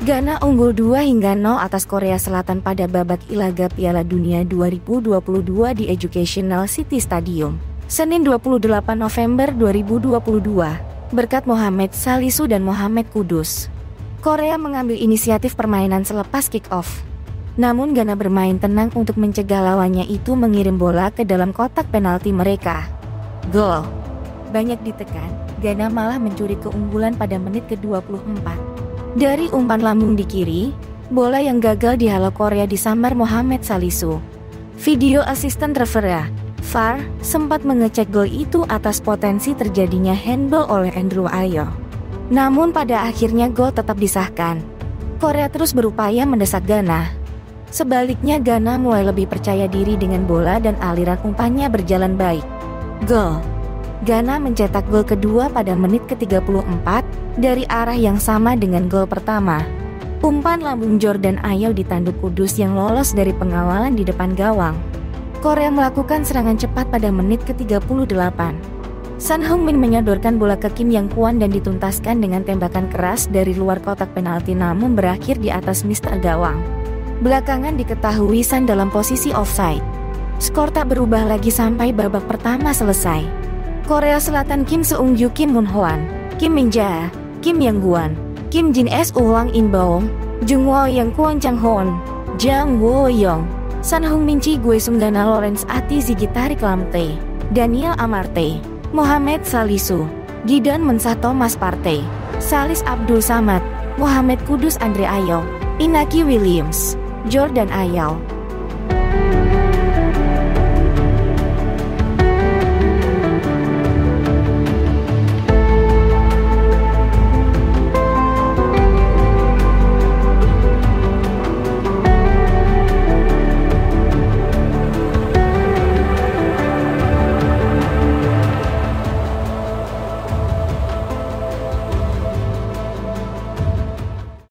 Ghana unggul 2-0 atas Korea Selatan pada babak laga Piala Dunia 2022 di Educational City Stadium, Senin 28 November 2022, berkat Mohamed Salisu dan Mohamed Kudus. Korea mengambil inisiatif permainan selepas kick-off. Namun Ghana bermain tenang untuk mencegah lawannya itu mengirim bola ke dalam kotak penalti mereka. Gol. Banyak ditekan, Ghana malah mencuri keunggulan pada menit ke-24. Dari umpan lambung di kiri, bola yang gagal dihalau Korea disambar Mohamed Salisu. Video asisten referee, VAR, sempat mengecek gol itu atas potensi terjadinya handball oleh Andrew Ayew. Namun pada akhirnya gol tetap disahkan. Korea terus berupaya mendesak Ghana. Sebaliknya Ghana mulai lebih percaya diri dengan bola dan aliran umpannya berjalan baik. Gol. Ghana mencetak gol kedua pada menit ke-34 dari arah yang sama dengan gol pertama. Umpan lambung Jordan Ayew ditanduk Kudus yang lolos dari pengawalan di depan gawang. Korea melakukan serangan cepat pada menit ke-38. Son Heung-min menyodorkan bola ke Kim Yang-kwon dan dituntaskan dengan tembakan keras dari luar kotak penalti namun berakhir di atas mister gawang. Belakangan diketahui Son dalam posisi offside. Skor tak berubah lagi sampai babak pertama selesai. Korea Selatan Kim Seung-ju, Kim Moon-hwan, Kim Min-ja, Kim Yang-gwon, Kim Jin-su, Wang In-beom, Jung-woo Yang, Kwon Chang-hoon, Jang Woo-young, Son Heung-min, Chi Gue-sung, Ghana Lawrence Ati, Ziggy Tarik Lamte, Daniel Amarte, Mohamed Salisu, Gideon Mensah, Thomas Partey, Salis Abdul Samad, Mohamed Kudus, Andre Ayew, Inaki Williams, Jordan Ayew.